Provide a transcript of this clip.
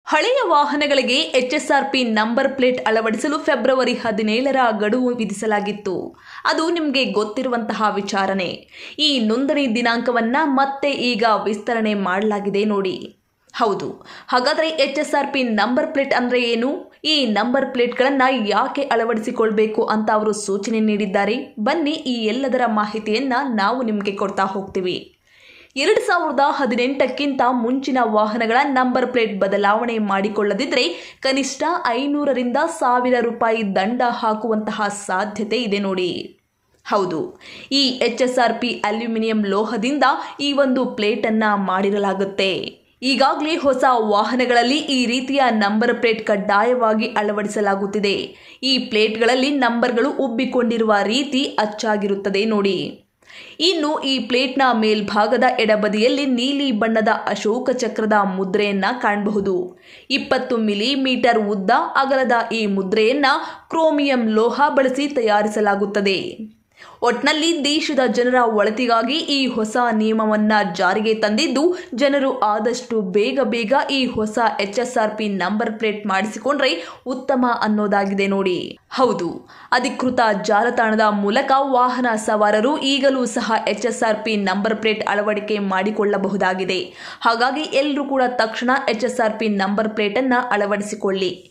ಹಳೆಯ ವಾಹನಗಳಿಗೆ HSRP number plate ಅಳವಡಿಸಲು ಫೆಬ್ರವರಿ 17ರ ಗಡುವು ವಿಧಿಸಲಾಗಿತ್ತು. ಅದು ನಿಮಗೆ ಗೊತ್ತಿರುವಂತಹ ವಿಚಾರನೆ. ಈ ನೋಂದಣಿ ದಿನಾಂಕವನ್ನ ಮತ್ತೆ ಈಗ ವಿಸ್ತರಣೆ ಮಾಡಲಾಗಿದೆ ನೋಡಿ. ಹೌದು, ಹಾಗಾದರೆ HSRP ನಂಬರ್ ಪ್ಲೇಟ್ ಅಂದ್ರೆ ಏನು? ಈ ನಂಬರ್ ಪ್ಲೇಟ್ಗಳನ್ನು ಯಾಕೆ ಅಳವಡಿಸಿಕೊಳ್ಬೇಕು ಅಂತ ಅವರು ಸೂಚನೆ ನೀಡಿದ್ದಾರೆ. ಬನ್ನಿ ಈ ಎಲ್ಲದರ ಮಾಹಿತಿಯನ್ನ ನಾವು ನಿಮಗೆ ಕೊಡ್ತಾ ಹೋಗ್ತೀವಿ. 2018ಕ್ಕಿಂತ ಮುಂಚಿನ ವಾಹನಗಳ ನಂಬರ್ ಪ್ಲೇಟ್ ಬದಲಾವಣೆ ಮಾಡಿಕೊಳ್ಳದಿದ್ದರೆ ಕನಿಷ್ಠ 500ರಿಂದ 1000 ರೂಪಾಯಿ ದಂಡ ಹಾಕುವಂತಹ ಸಾಧ್ಯತೆ ಇದೆ ನೋಡಿ. ಹೌದು, ಈ HSRP ಅಲ್ಯೂಮಿನಿಯಂ ಲೋಹದಿಂದ ಈ ಒಂದು ಪ್ಲೇಟನ್ನು ಮಾಡಿರಲಾಗುತ್ತೆ. ಈಗಾಗಲೇ ಹೊಸ ವಾಹನಗಳಲ್ಲಿ ಈ ರೀತಿಯ ನಂಬರ್ ಪ್ಲೇಟ್ ಕಡ್ಡಾಯವಾಗಿ ಅಳವಡಿಸಲಾಗುತ್ತಿದೆ. ಈ ಪ್ಲೇಟ್ಗಳಲ್ಲಿ ನಂಬರ್ಗಳು ಉಬ್ಬಿಕೊಂಡಿರುವ ರೀತಿ ಅಚ್ಚಾಗಿರುತ್ತದೆ ನೋಡಿ. ಇನ್ನು ಈ ಪ್ಲೇಟ್ನ ಮೇಲ್ಭಾಗದ ಎಡಬದಿಯಲ್ಲಿ ನೀಲಿ ಬಣ್ಣದ ಅಶೋಕ ಚಕ್ರದ ಮುದ್ರೆಯನ್ನ ಕಾಣಬಹುದು. 20 ಮಿಲಿಮೀಟರ್ ಉದ್ದ ಅಗಲದ ಈ ಮುದ್ರೆಯನ್ನ ಕ್ರೋಮಿಯಂ ಲೋಹ ಬಳಸಿ ತಯಾರಿಸಲಾಗುತ್ತದೆ. ಒಟ್ನಲ್ಲಿ ದೇಶದ ಜನರ ಒಳಿತಿಗಾಗಿ ಈ ಹೊಸ ನಿಯಮವನ್ನ ಜಾರಿಗೆ ತಂದಿದ್ದು, ಜನರು ಆದಷ್ಟು ಬೇಗ ಈ ಹೊಸ HSRP ನಂಬರ್ ಪ್ಲೇಟ್ ಮಾಡಿಸಿಕೊಂಡ್ರೆ ಉತ್ತಮ ಅನ್ನೋದಾಗಿದೆ ನೋಡಿ. ಹೌದು, ಅಧಿಕೃತ ಜಾಲತಾಣದ ಮೂಲಕ ವಾಹನ ಸವಾರರು ಈಗಲೂ ಸಹ HSRP ನಂಬರ್ ಪ್ಲೇಟ್ ಅಳವಡಿಕೆ ಮಾಡಿಕೊಳ್ಳಬಹುದಾಗಿದೆ. ಹಾಗಾಗಿ ಎಲ್ಲರೂ ಕೂಡ ತಕ್ಷಣ HSRP ನಂಬರ್ ಪ್ಲೇಟ್ ಅನ್ನ ಅಳವಡಿಸಿಕೊಳ್ಳಿ.